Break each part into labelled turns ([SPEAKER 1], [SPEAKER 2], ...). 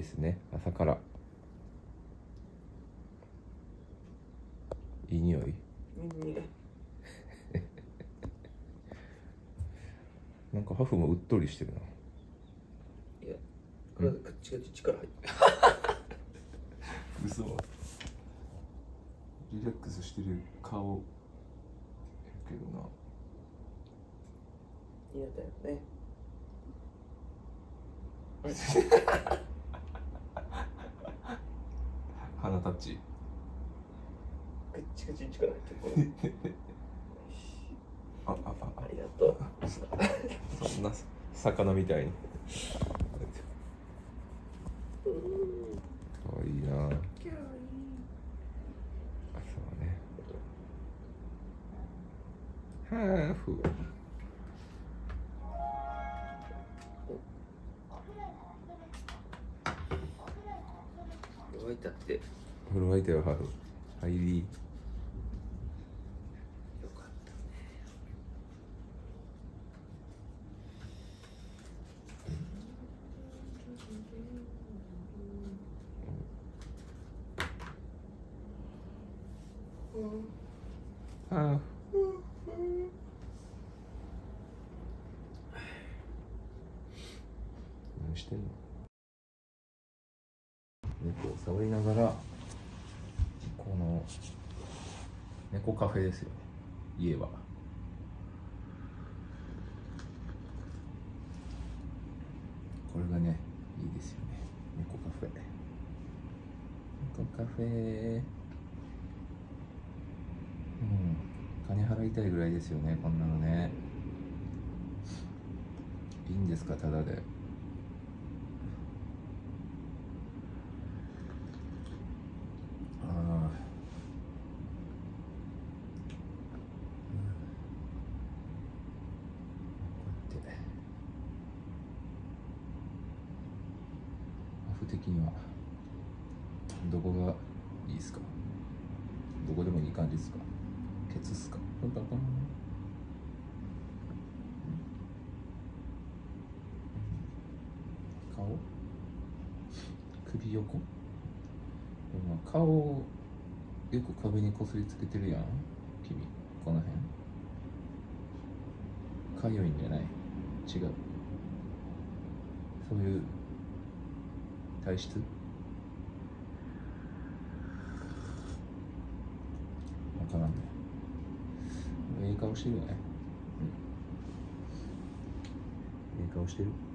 [SPEAKER 1] ですね。朝からいい匂い。なんかハフもうっとりしてるな。
[SPEAKER 2] いや、体カッチカチ力入って。
[SPEAKER 1] 嘘。リラックスしてる顔やけどな。
[SPEAKER 2] 嫌だよね。
[SPEAKER 1] 鼻タッチ。
[SPEAKER 2] カッチカチ力入ってる。
[SPEAKER 1] あ
[SPEAKER 2] りがとう。
[SPEAKER 1] そんな魚みたいに。かわいいな。そうね。ハーフ。
[SPEAKER 2] 沸いたって。
[SPEAKER 1] 風呂沸いたよ、ハーフ。入り。
[SPEAKER 2] よかった。
[SPEAKER 1] ハーフ。何してんの？猫を触りながら、この猫カフェですよね、家は。これがね、いいですよね、猫カフェ。猫カフェ。金払いたいぐらいですよね、こんなのね。いいんですか、ただで。的にはどこがいいですか？どこでもいい感じですか？ケツっすか？パンパンパン。顔？首横？顔よく壁にこすりつけてるやん君。この辺かゆいんじゃない？違う、そういう体質？わからんね。ええ顔してるよね。ええ顔してるね。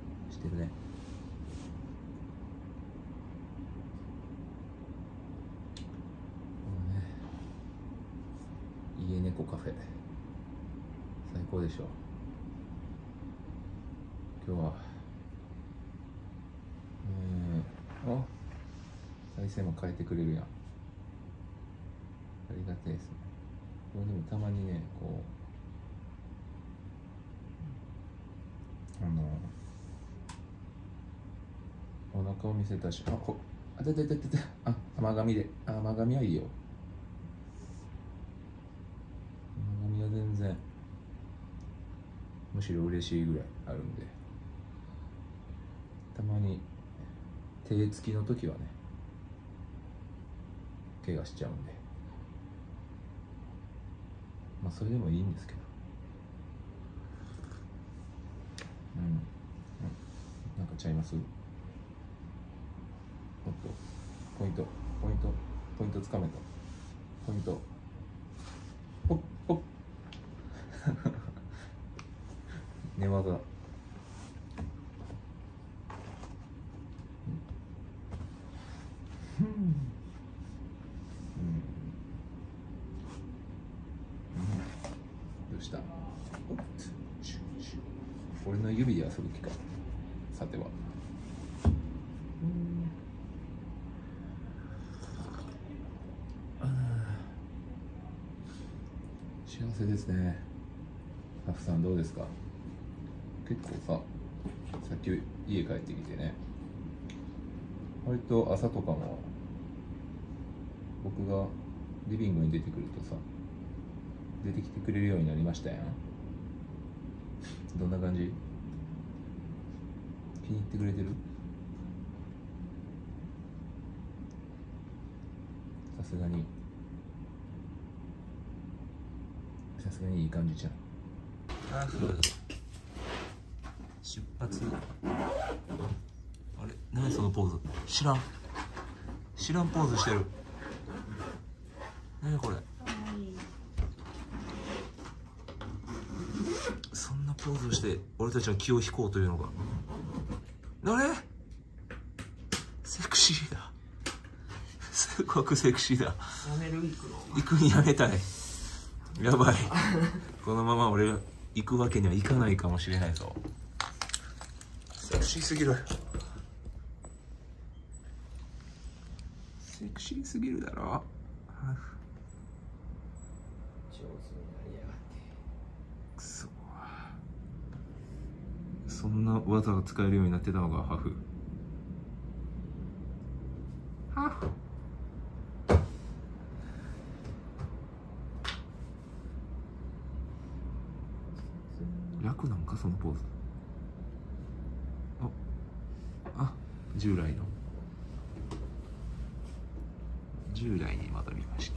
[SPEAKER 1] 家猫カフェ最高でしょ。今日は再生も変えてくれるやん。ありがたいですね。これでもたまにね、こうお腹を見せたし、甘噛みはいいよ。甘噛みは全然むしろ嬉しいぐらいあるんで、たまに手つきの時はね怪我しちゃうんで、まあそれでもいいんですけど、なんかちゃいます？もっとポイントつかめた。ポイントポッポッ寝技。どうした？俺の指で遊ぶ気か、さては。幸せですね。ハフさんどうですか？結構さっき家帰ってきてね、割と朝とかも僕がリビングに出てくるとさ、出てきてくれるようになりましたやん。どんな感じ？気に入ってくれてる？ さすがにいい感じじゃん。出発。あれ、何そのポーズ。知らんポーズしてる。何これ。そんなポーズをして俺たちの気を引こうというのか。あれ、セクシーだ。すごくセクシーだ。
[SPEAKER 2] やめる？
[SPEAKER 1] 行くにやめたい。やばい。このまま俺行くわけにはいかないかもしれないぞ。セクシーすぎる。セクシーすぎるだろ。
[SPEAKER 2] 上手になりやがって。
[SPEAKER 1] くそ。そんな技が使えるようになってたのがハフ。楽なんかそのポーズ。従来に戻りました。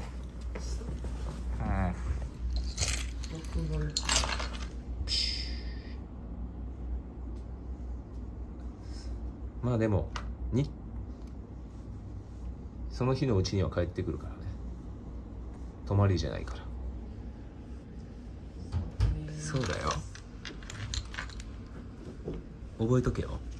[SPEAKER 1] まあでもその日のうちには帰ってくるからね。泊まりじゃないから。そうだよ。覚えとけよ。